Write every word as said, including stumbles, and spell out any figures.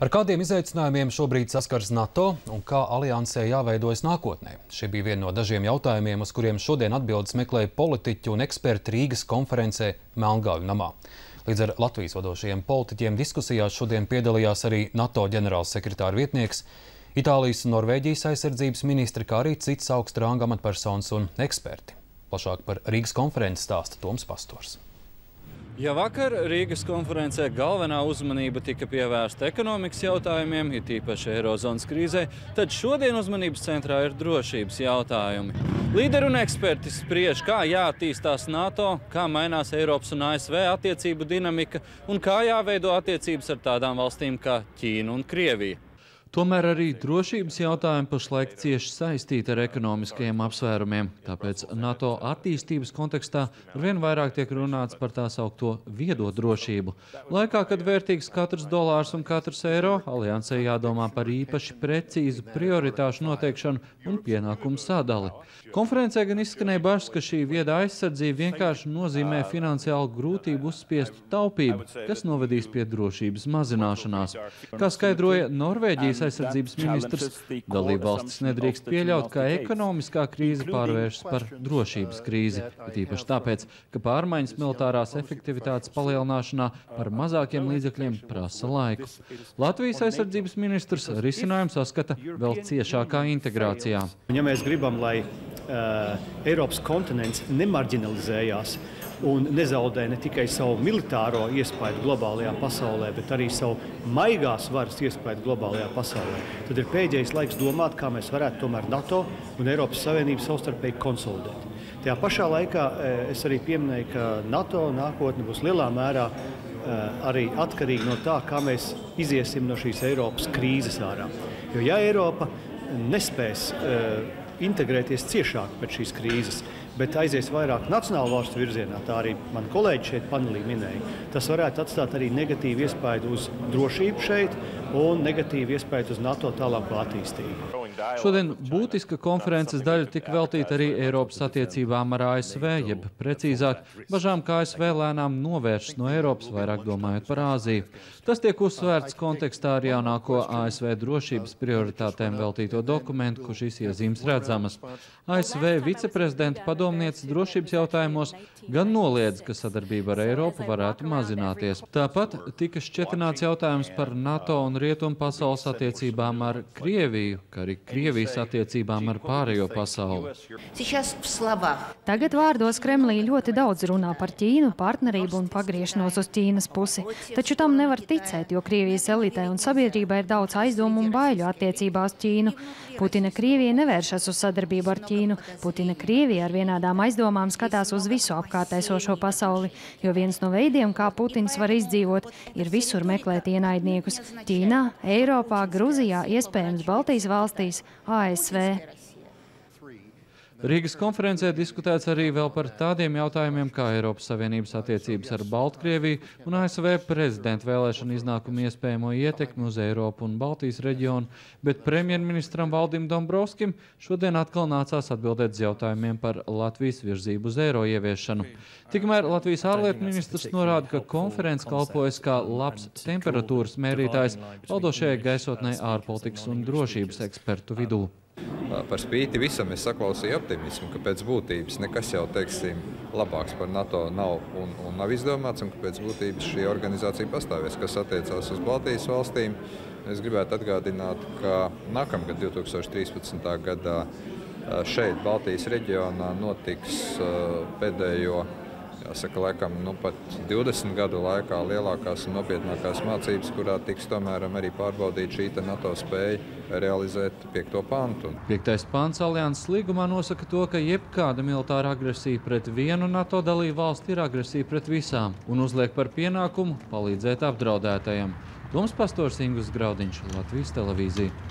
Ar kādiem izaicinājumiem šobrīd saskars NATO un kā aliansē jāveidojas nākotnē? Šie bija vieni no dažiem jautājumiem, uz kuriem šodien atbildes meklēja politiķi un eksperti Rīgas konferencē Melngāju namā. Līdz ar Latvijas vadošajiem politiķiem diskusijās šodien piedalījās arī NATO ģenerālsekretāra vietnieks, Itālijas un Norvēģijas aizsardzības ministri, kā arī citas augsta ranga amatpersonas un eksperti. Plašāk par Rīgas konferenci stāsta Toms Pastors. Ja vakar Rīgas konferencē galvenā uzmanība tika pievērsta ekonomikas jautājumiem, it īpaši eirozonas krīzē, tad šodien uzmanības centrā ir drošības jautājumi. Līderi un eksperti spriež, kā jāattīstās NATO, kā mainās Eiropas un A S V attiecību dinamika un kā jāveido attiecības ar tādām valstīm kā Ķīna un Krievija. Tomēr arī drošības jautājumi pašlaik cieši saistīti ar ekonomiskajiem apsvērumiem. Tāpēc NATO attīstības kontekstā arvien vairāk tiek runāts par tā saukto viedo drošību. Laikā, kad vērtīgs katrs dolārs un katrs eiro, aliansē jādomā par īpaši precīzu prioritāšu noteikšanu un pienākumu sadali. Konferencē gan izskanēja bažas, ka šī vieda aizsardzība vienkārši nozīmē finansiālu grūtību uzspiestu taupību, kas novedīs pie drošības mazināšanās. Kā skaidroja Norvēģijas aizsardzības ministrs, dalībvalstis nedrīkst pieļaut, ka ekonomiskā krīze pārvēršas par drošības krīzi, it īpaši tāpēc, ka pārmaiņas militārās efektivitātes palielināšanā par mazākiem līdzekļiem prasa laiku. Latvijas aizsardzības ministrs risinājumu saskata vēl ciešākā integrācijā. Ja mēs gribam, lai uh, Eiropas kontinents nemarginalizējās un nezaudē ne tikai savu militāro iespaidu globālajā pasaulē, bet arī savu maigās varas iespaidu globālajā pasaulē, tad ir pēdējais laiks domāt, kā mēs varētu tomēr NATO un Eiropas Savienību savstarpēji konsolidēt. Tajā pašā laikā es arī pieminēju, ka NATO nākotne būs lielā mērā arī atkarīga no tā, kā mēs iziesim no šīs Eiropas krīzes ārā. Jo ja Eiropa nespēs integrēties ciešāk pēc šīs krīzes, bet aizies vairāk nacionālu valstu virzienā, tā arī mani kolēģi šeit panelī minēja, tas varētu atstāt arī negatīvu iespaidu uz drošību šeit un negatīvu iespaidu uz NATO tālāko attīstību. Šodien būtiska konferences daļa tika veltīta arī Eiropas attiecībām ar A S V, jeb precīzāk, bažām, ka A S V lēnām novēršas no Eiropas, vairāk domājot par Āziju. Tas tiek uzsvērts kontekstā ar jaunāko A S V drošības prioritātēm veltīto dokumentu, kur šīs iezīmes redzamas. A S V viceprezidenta padomniece drošības jautājumos gan noliedz, ka sadarbība ar Eiropu varētu mazināties. Tāpat tika šķetināts jautājums par NATO un Rietumu pasaules attiecībām ar Krieviju, kā arī Krievijas attiecībām ar pārējo pasauli. Tagad vārdos Kremlī ļoti daudz runā par Ķīnu, partnerību un pagriešanos uz Ķīnas pusi. Taču tam nevar ticēt, jo Krievijas elitē un sabiedrībā ir daudz aizdomu un baiļu attiecībā uz Ķīnu. Putina Krievija nevēršas uz sadarbību ar Ķīnu. Putina Krievija ar vienādām aizdomām skatās uz visu apkārtēsošo pasauli, jo viens no veidiem, kā Putins var izdzīvot, ir visur meklēt ienaidniekus – Ķīnā, Eiropā, Gruzijā, iespējams Baltijas valstīs, A S V. Rīgas konferencē diskutēts arī vēl par tādiem jautājumiem kā Eiropas Savienības attiecības ar Baltkrieviju un A S V prezidenta vēlēšanu iznākumu iespējamo ietekmi uz Eiropu un Baltijas reģionu, bet premjerministram Valdim Dombrovskim šodien atkal nācās atbildēt uz jautājumiem par Latvijas virzību uz eiro ieviešanu. Tikmēr Latvijas ārlietu ministrs norāda, ka konference kalpojas kā labs temperatūras mērītājs valdošajai gaisotnē ārpolitikas un drošības ekspertu vidū. Par spīti visam es saklausīju optimismu, ka pēc būtības nekas jau, teiksim, labāks par NATO nav un, un nav izdomāts, un ka pēc būtības šī organizācija pastāvēs, kas attiecās uz Baltijas valstīm. Es gribētu atgādināt, ka nākamgad, divi tūkstoši trīspadsmitā gadā, šeit, Baltijas reģionā, notiks pēdējo, jāsaka, laikam, nu pat divdesmit gadu laikā lielākās un nopietnākās mācības, kurā tiks tomēr arī pārbaudīt šī NATO spēja realizēt piekto pantu. Piektais pants alianses līgumā nosaka to, ka jebkāda militāra agresija pret vienu NATO dalību valsti ir agresija pret visām un uzliek par pienākumu palīdzēt apdraudētajam. Toms Pastors, Ingus Graudiņš, Latvijas televīzija.